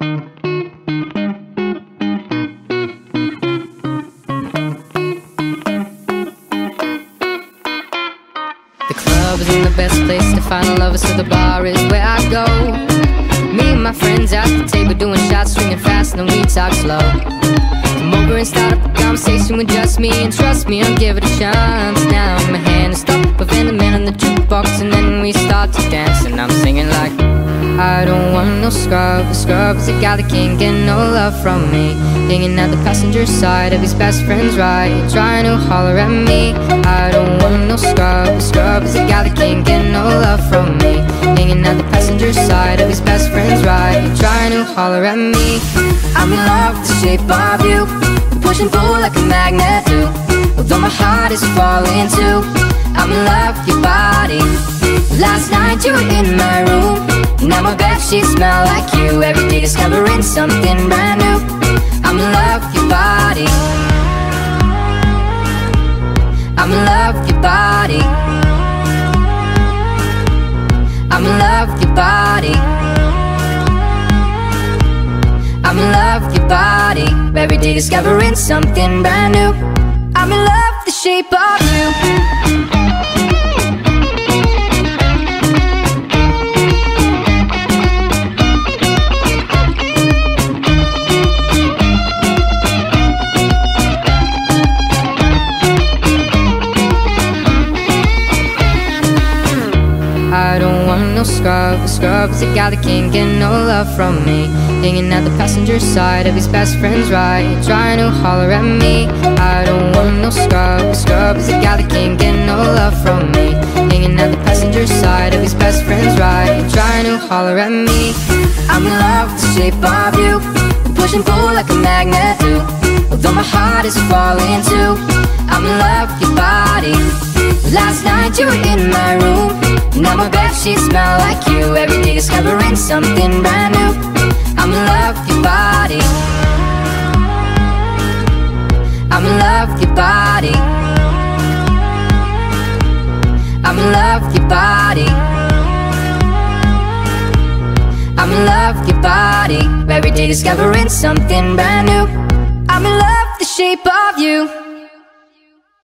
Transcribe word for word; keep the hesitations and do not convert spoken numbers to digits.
The club isn't the best place to find a lover, so the bar is where I go. Me and my friends at the table doing shots, swinging fast, and then we talk slow. Come over and start up a conversation with just me, and trust me, I'll give it a chance. Now my hand is stuck up in the man on the jukebox, and then we start to dance, and I'm singing like, I don't want no scrub. A scrub is a guy that can't get no love from me, hanging at the passenger side of his best friend's ride, trying to holler at me. I don't want no scrub. A scrub is a guy that can't get no love from me, hanging at the passenger side of his best friend's ride, trying to holler at me. I'm in love with the shape of you, push and pull like a magnet do. Although my heart is falling too, I'm in love with your body. Last night you were in my room, now my bedsheets smell like you. Every day discovering something brand new. I'm in love with your body. I'm in love with your body. I'm in love with your body. I'm in love with your body. Every day discovering something brand new. I'm in love with the shape of you. I don't want no scrub. A scrub is a guy that can't get no love from me, hanging at the passenger side of his best friend's ride, trying to holler at me. I don't want no scrub. A scrub is a guy that can't get no love from me, hanging at the passenger side of his best friend's ride, trying to holler at me. I'm in love with the shape of you, push and pull like a magnet do. Although my heart is falling too, I'm in love with your body. Last night you were in my room, now my bedsheets smell like you. Every day discovering something brand new. I'm in love with your body. I'm in love with your body. I'm in love with your body. I'm in love with your body. Every day discovering something brand new. I'm in love with the shape of you.